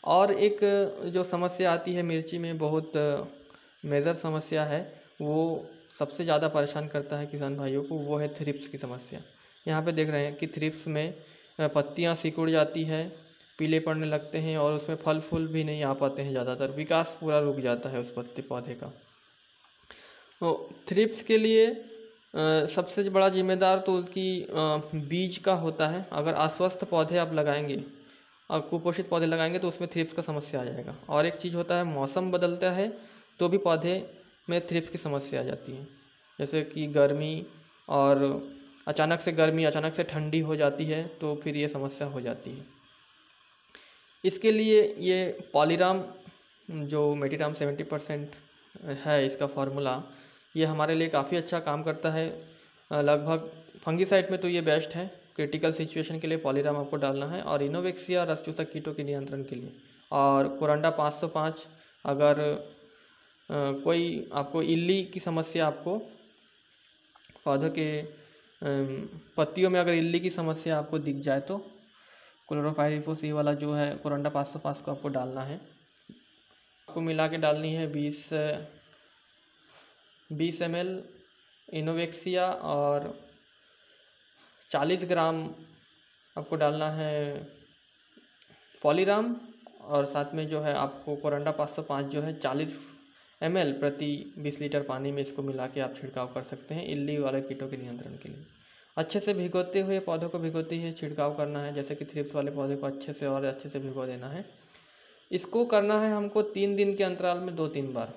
और एक जो समस्या आती है मिर्ची में, बहुत मेजर समस्या है, वो सबसे ज़्यादा परेशान करता है किसान भाइयों को, वो है थ्रिप्स की समस्या। यहाँ पे देख रहे हैं कि थ्रिप्स में पत्तियाँ सिकुड़ जाती है, पीले पड़ने लगते हैं और उसमें फल फूल भी नहीं आ पाते हैं, ज़्यादातर विकास पूरा रुक जाता है उस पत्ते पौधे का। तो थ्रिप्स के लिए सबसे बड़ा जिम्मेदार तो उसकी बीज का होता है। अगर अस्वस्थ पौधे आप लगाएंगे और कुपोषित पौधे लगाएंगे तो उसमें थ्रिप्स का समस्या आ जाएगा। और एक चीज़ होता है, मौसम बदलता है तो भी पौधे में थ्रिप्स की समस्या आ जाती है। जैसे कि गर्मी, और अचानक से गर्मी, अचानक से ठंडी हो जाती है तो फिर ये समस्या हो जाती है। इसके लिए ये पॉलीराम, जो मेटीराम 70% है इसका फार्मूला, ये हमारे लिए काफ़ी अच्छा काम करता है। लगभग फंगीसाइड में तो ये बेस्ट है। क्रिटिकल सिचुएशन के लिए पॉलीराम आपको डालना है, और इनोवेक्सिया रस चूसक कीटों के नियंत्रण के लिए, और कोरंडा 505। अगर कोई आपको इल्ली की समस्या, आपको पौधों के पत्तियों में अगर इल्ली की समस्या आपको दिख जाए तो क्लोरोपाइरिफोस, ये वाला जो है कोरंडा 505 को आपको डालना है। आपको मिला के डालनी है 20 ml इनोवेक्सिया, और 40 ग्राम आपको डालना है पॉलीराम, और साथ में जो है आपको कोरंडा 505 जो है 40 ml प्रति 20 लीटर पानी में इसको मिला के आप छिड़काव कर सकते हैं इल्ली वाले कीटों के नियंत्रण के लिए। अच्छे से भिगोते हुए, पौधों को भिगोते हुए छिड़काव करना है। जैसे कि थ्रिप्स वाले पौधे को अच्छे से और अच्छे से भिगो देना है। इसको करना है हमको 3 दिन के अंतराल में 2-3 बार।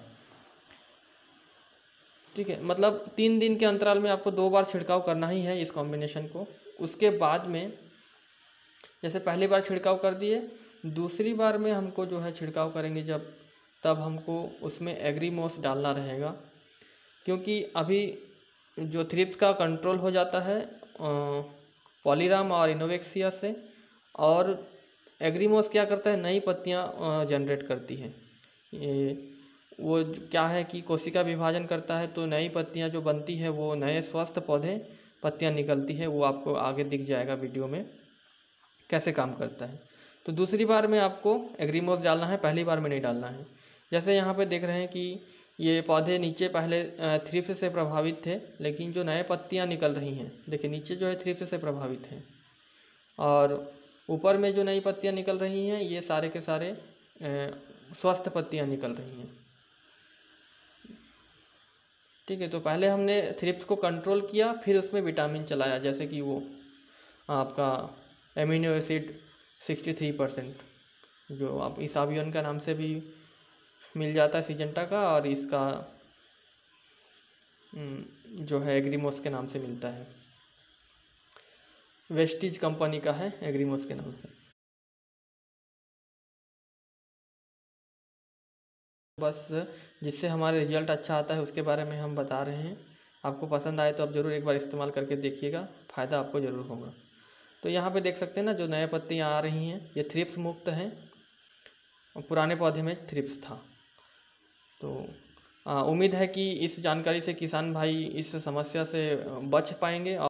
ठीक है, मतलब 3 दिन के अंतराल में आपको 2 बार छिड़काव करना ही है इस कॉम्बिनेशन को। उसके बाद में, जैसे पहली बार छिड़काव कर दिए, दूसरी बार में हमको जो है छिड़काव करेंगे जब, तब हमको उसमें एग्रीमोस डालना रहेगा। क्योंकि अभी जो थ्रिप्स का कंट्रोल हो जाता है पॉलीराम और इनोवेक्सिया से, और एग्रीमोस क्या करता है, नई पत्तियां जनरेट करती है। ये वो क्या है कि कोशिका विभाजन करता है, तो नई पत्तियां जो बनती है वो नए स्वस्थ पौधे पत्तियां निकलती है। वो आपको आगे दिख जाएगा वीडियो में कैसे काम करता है। तो दूसरी बार में आपको एग्रीमोस डालना है, पहली बार में नहीं डालना है। जैसे यहाँ पे देख रहे हैं कि ये पौधे नीचे पहले थ्रिप्स से प्रभावित थे, लेकिन जो नए पत्तियाँ निकल रही हैं, देखिए नीचे जो है थ्रिप्स से प्रभावित हैं, और ऊपर में जो नई पत्तियाँ निकल रही हैं ये सारे के सारे स्वस्थ पत्तियाँ निकल रही हैं। ठीक है, तो पहले हमने थ्रिप्स को कंट्रोल किया, फिर उसमें विटामिन चलाया, जैसे कि वो आपका एमिनो एसिड 63%, जो आप इसाबियन का नाम से भी मिल जाता है सिजेंटा का, और इसका जो है एग्रीमोस के नाम से मिलता है, वेस्टीज कंपनी का है एग्रीमोस के नाम से। बस जिससे हमारे रिजल्ट अच्छा आता है उसके बारे में हम बता रहे हैं। आपको पसंद आए तो आप ज़रूर एक बार इस्तेमाल करके देखिएगा, फ़ायदा आपको ज़रूर होगा। तो यहाँ पे देख सकते हैं ना, जो नए पत्तियाँ आ रही हैं ये थ्रिप्स मुक्त हैं, पुराने पौधे में थ्रिप्स था। तो उम्मीद है कि इस जानकारी से किसान भाई इस समस्या से बच पाएंगे।